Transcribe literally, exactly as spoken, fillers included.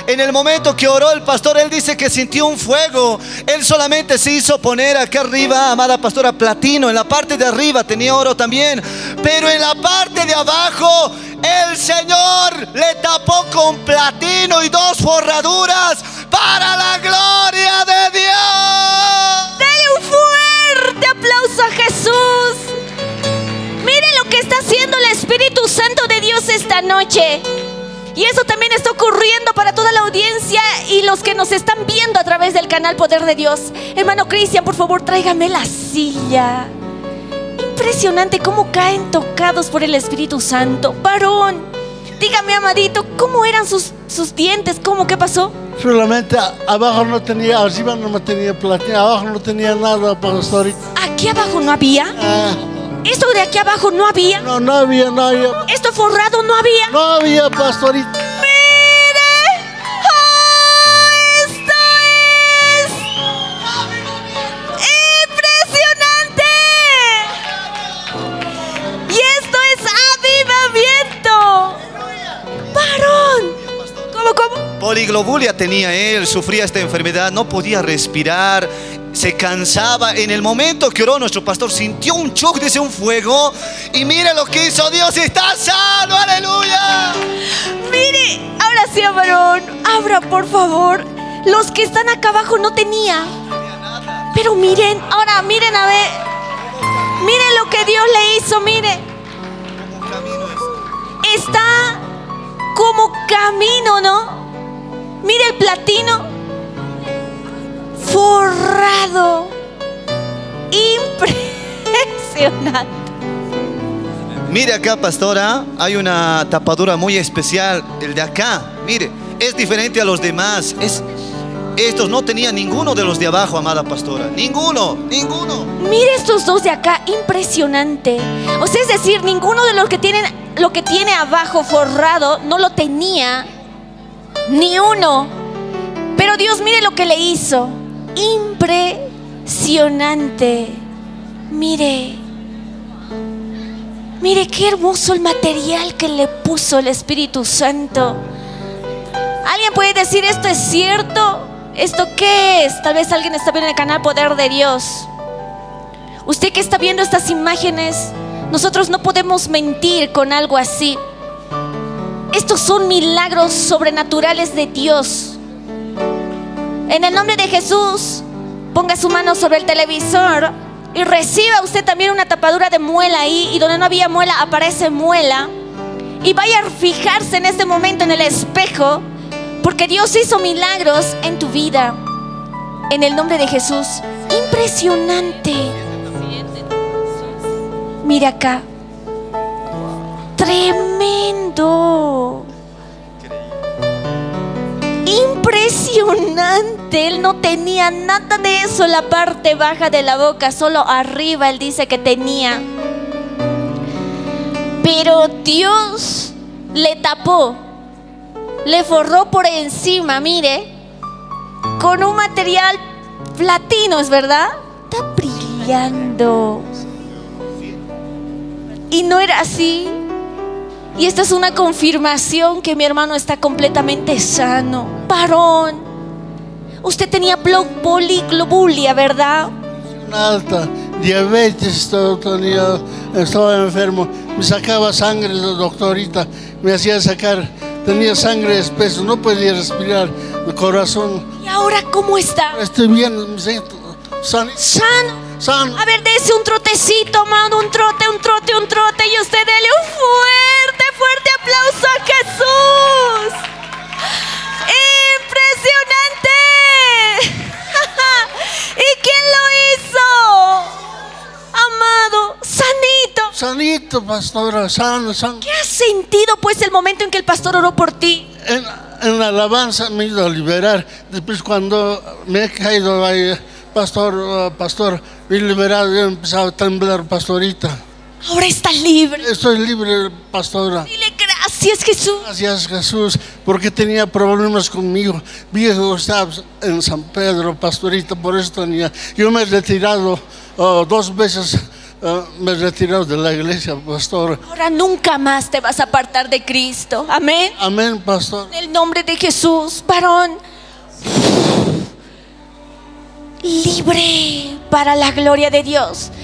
En el momento que oró el pastor, él dice que sintió un fuego. Él solamente se hizo poner aquí arriba, amada pastora, platino. En la parte de arriba tenía oro también, pero en la parte de abajo el Señor le tapó con platino y dos forraduras para la gloria de Dios. Dale un fuerte aplauso a Jesús. Mire lo que está haciendo el Espíritu Santo de Dios esta noche. Y eso también está ocurriendo para toda la audiencia y los que nos están viendo a través del canal Poder de Dios. Hermano Cristian, por favor, tráigame la silla. Impresionante cómo caen tocados por el Espíritu Santo. Varón, dígame, amadito, ¿cómo eran sus, sus dientes? ¿Cómo? ¿Qué pasó? Solamente abajo no tenía, arriba no tenía platino, abajo no tenía nada, pastorita. ¿Aquí abajo no había? Ah, ¿Esto de aquí abajo no había? no, no había, no había. ¿Esto forrado no había? No había, pastorita. ¡Mire! ¡Oh, esto es impresionante! Y esto es avivamiento. ¡Varón! ¿Cómo, cómo? Poliglobulia tenía él, sufría esta enfermedad, no podía respirar, se cansaba. En el momento que oró nuestro pastor, sintió un shock, dice, un fuego. Y mire lo que hizo Dios, está sano, aleluya. Mire, ahora sí, varón, abra por favor. Los que están acá abajo no tenía. Pero miren, ahora miren a ver. Miren lo que Dios le hizo, mire. Está como camino, ¿no? Mire el platino forrado. Impresionante. Mire acá, pastora, hay una tapadura muy especial. El de acá, mire, es diferente a los demás. Es, estos no tenían ninguno de los de abajo, amada pastora. Ninguno, ninguno. Mire estos dos de acá, impresionante. O sea, es decir, ninguno de los que tienen lo que tiene abajo forrado no lo tenía, ni uno. Pero Dios, mire lo que le hizo. Impresionante. Mire. Mire qué hermoso el material que le puso el Espíritu Santo. ¿Alguien puede decir esto es cierto? ¿Esto qué es? Tal vez alguien está viendo en el canal Poder de Dios. Usted que está viendo estas imágenes, nosotros no podemos mentir con algo así. Estos son milagros sobrenaturales de Dios. En el nombre de Jesús, ponga su mano sobre el televisor y reciba usted también una tapadura de muela ahí. Y donde no había muela, aparece muela. Y vaya a fijarse en este momento en el espejo, porque Dios hizo milagros en tu vida. En el nombre de Jesús. Impresionante. Mira acá. Tremendo. Impresionante. Él no tenía nada de eso en la parte baja de la boca, solo arriba él dice que tenía. Pero Dios le tapó, le forró por encima, mire, con un material platino, ¿es verdad? Está brillando. Y no era así. Y esta es una confirmación que mi hermano está completamente sano. Varón, usted tenía poliglobulia, ¿verdad? Alta, diabetes, todo, tenía, estaba enfermo. Me sacaba sangre la doctorita, me hacía sacar, tenía sangre espesa, no podía respirar, el corazón. ¿Y ahora cómo está? Estoy bien, me siento sano. Sano. Sano. A ver, dese un trotecito, amado, un trote, un trote, un trote. Y usted dele un fuerte, fuerte aplauso a Jesús. ¡Impresionante! ¿Y quién lo hizo? Amado, sanito. Sanito, pastora, sano, sano. ¿Qué has sentido pues el momento en que el pastor oró por ti? En, en la alabanza me he ido a liberar. Después cuando me he caído ahí, pastor, uh, pastor, me he liberado, yo he empezado a temblar, pastorita. Ahora estás libre. Estoy libre, pastora. Dile gracias, Jesús. Gracias, Jesús, porque tenía problemas conmigo. Viejo, estaba en San Pedro, pastorita, por eso tenía. Yo me he retirado uh, dos veces uh, me he retirado de la iglesia, pastor. Ahora nunca más te vas a apartar de Cristo. Amén. Amén, pastor. En el nombre de Jesús, varón. Libre para la gloria de Dios.